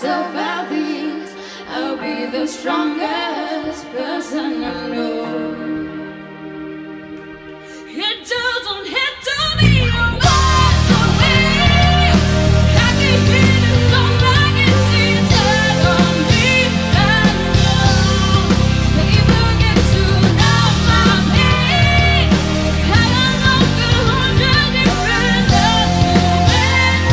survive this, I'll be the strongest person I know. It doesn't have to be your miles away. I can hear the song, I can see it on me. I know that if I get to know my pain, I don't know the 100 different loves will end.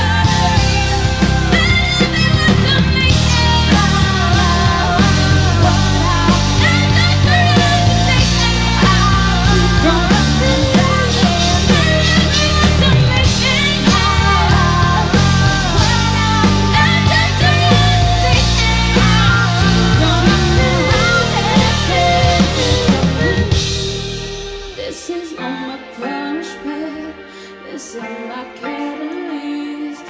Baby, what to make it out? And that's the reason to take it out. This is not my punishment, this is my catalyst.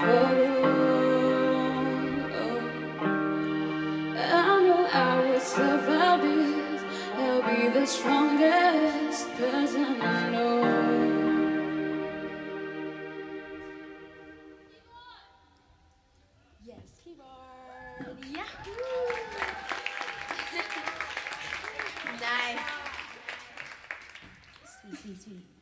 I know I will survive this, I'll be the strongest person I know. Yes, keyboard. Yahoo! Nice. Sweet, sweet, sweet.